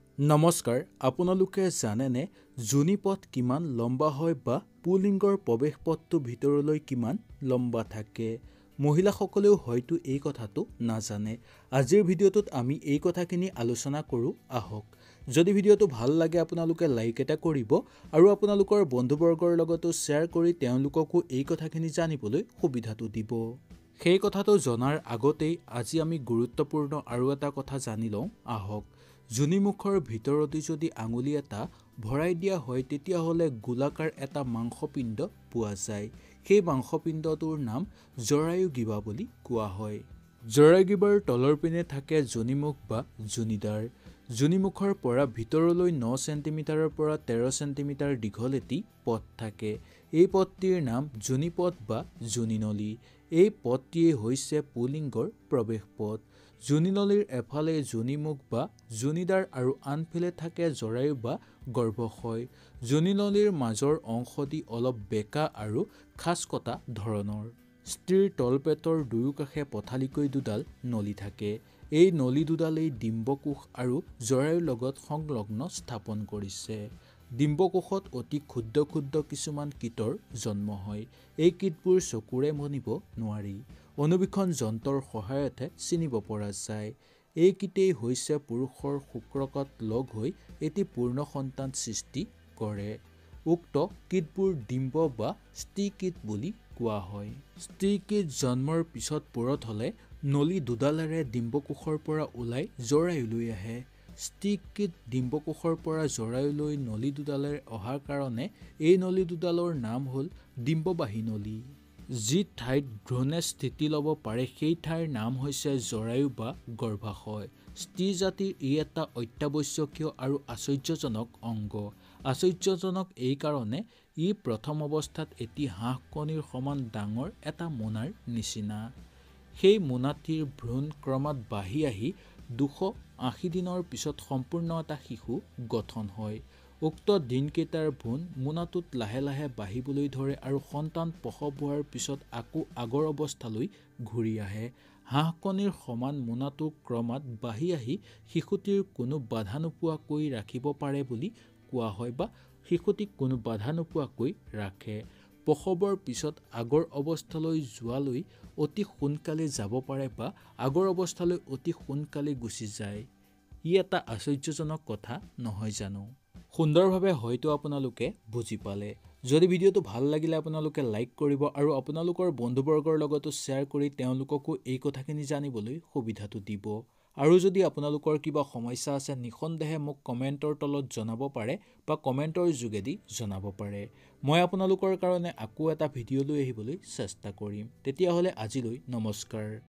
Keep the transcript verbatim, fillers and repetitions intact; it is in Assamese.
নমস্কাৰ, আপোনালোকে জানেনে যোনি পথ কিমান লম্বা হয় বা পুলিংগৰ প্ৰৱেশ পথটো ভিতৰলৈ কিমান লম্বা থাকে? মহিলাসকলেও হয়তো এই কথাটো নাজানে। আজিৰ ভিডিঅ'টোত আমি এই কথাখিনি আলোচনা কৰোঁ আহক। যদি ভিডিঅ'টো ভাল লাগে আপোনালোকে লাইক এটা কৰিব আৰু আপোনালোকৰ বন্ধুবৰ্গৰ লগতো শ্বেয়াৰ কৰি তেওঁলোককো এই কথাখিনি জানিবলৈ সুবিধাটো দিব। সেই কথাটো জনাৰ আগতেই আজি আমি গুৰুত্বপূৰ্ণ আৰু এটা কথা জানি লওঁ আহক। যোনিমুখৰ ভিতৰতে যদি আঙুলি এটা ভৰাই দিয়া হয় তেতিয়াহ'লে গোলাকাৰ এটা মাংসপিণ্ড পোৱা যায়। সেই মাংসপিণ্ডটোৰ নাম জৰায়ুগিবা বুলি কোৱা হয়। জৰায়ুগিবাৰ তলৰ পিনে থাকে যোনিমুখ বা যোনিদ্বাৰ। যোনিমুখৰ পৰা ভিতৰলৈ ন চেণ্টিমিটাৰৰ পৰা তেৰ চেণ্টিমিটাৰ দীঘল এটি পথ থাকে। এই পথটিৰ নাম যোনিপথ বা যোনিনলী। এই পথটিয়ে হৈছে পুলিংগৰ প্ৰৱেশ পথ। যোনিনলীৰ এফালে যোনিমুখ বা যোনিদ্বাৰ আৰু আনফালে থাকে জৰায়ু বা গৰ্ভাশয়। যোনিনলীৰ মাজৰ অংশটি অলপ বেঁকা আৰু খাঁজকটা ধৰণৰ। স্ত্ৰীৰ তলপেটৰ দুয়োকাষে পথালিকৈ দুডাল নলী থাকে। এই নলী দুডালেই ডিম্বকোষ আৰু জৰায়ুৰ লগত সংলগ্ন স্থাপন কৰিছে। ডিম্বকোষত অতি ক্ষুদ্ৰ ক্ষুদ্ৰ কিছুমান কীটৰ জন্ম হয়। এই কীটবোৰ চকুৰে মনিব নোৱাৰি। অণুবীক্ষণ যন্ত্ৰৰ সহায়তে চিনিব পৰা যায়। এই কীটেই হৈছে পুৰুষৰ শুক্ৰকত লগ হৈ এটি পূৰ্ণ সন্তান সৃষ্টি কৰে। উক্ত কীটবোৰ ডিম্ব বা স্ত্ৰী কীট বুলি কোৱা হয়। স্ত্ৰী কীট জন্মৰ পিছত পূৰঠ হ'লে নলী দুডালেৰে ডিম্বকোষৰ পৰা ওলাই জৰায়ুলৈ আহে। স্ত্ৰী কীট ডিম্বকোষৰ পৰা জৰায়ুলৈ নলী দুডালেৰে অহাৰ কাৰণে এই নলী দুডালৰ নাম হ'ল ডিম্ববাহী নলী। যি ঠাইত ভ্ৰূণে স্থিতি ল'ব পাৰে সেই ঠাইৰ নাম হৈছে জৰায়ু বা গৰ্ভাশয়। স্ত্ৰী জাতিৰ ই এটা অত্যাৱশ্যকীয় আৰু আশ্চৰ্যজনক অংগ। আশ্চৰ্যজনক এই কাৰণে ই প্ৰথম অৱস্থাত এটি হাঁহকণীৰ সমান ডাঙৰ এটা মোনাৰ নিচিনা। সেই মোনাটিৰ ভ্ৰূণ ক্ৰমাৎ বাঢ়ি আহি দুশ আশী দিনৰ পিছত সম্পূৰ্ণ এটা শিশু গঠন হয়। উক্ত দিনকেইটাৰ ভ্ৰূণ মোনাটোত লাহে লাহে বাঢ়িবলৈ ধৰে আৰু সন্তান প্ৰসৱ হোৱাৰ পিছত আকৌ আগৰ অৱস্থালৈ ঘূৰি আহে। হাঁহকণীৰ সমান মোনাটো ক্ৰমাৎ বাঢ়ি আহি শিশুটিৰ কোনো বাধা নোপোৱাকৈ ৰাখিব পাৰে বুলি কোৱা হয় বা শিশুটিক কোনো বাধা নোপোৱাকৈ ৰাখে। প্ৰসৱৰ পিছত আগৰ অৱস্থালৈ যোৱালৈ অতি সোনকালে যাব পাৰে বা আগৰ অৱস্থালৈ অতি সোনকালে গুচি যায়। ই এটা আশ্চৰ্যজনক কথা নহয় জানো? সুন্দৰভাৱে হয়তো আপোনালোকে বুজি পালে। যদি ভিডিঅ'টো ভাল লাগিলে আপোনালোকে লাইক কৰিব আৰু আপোনালোকৰ বন্ধুবৰ্গৰ লগতো শ্বেয়াৰ কৰি তেওঁলোককো এই কথাখিনি জানিবলৈ সুবিধাটো দিব। আৰু যদি আপোনালোকৰ কিবা সমস্যা আছে নিঃসন্দেহে মোক কমেণ্টৰ তলত জনাব পাৰে বা কমেণ্টৰ যোগেদি জনাব পাৰে। মই আপোনালোকৰ কাৰণে আকৌ এটা ভিডিঅ' লৈ আহিবলৈ চেষ্টা কৰিম। তেতিয়াহ'লে আজিলৈ নমস্কাৰ।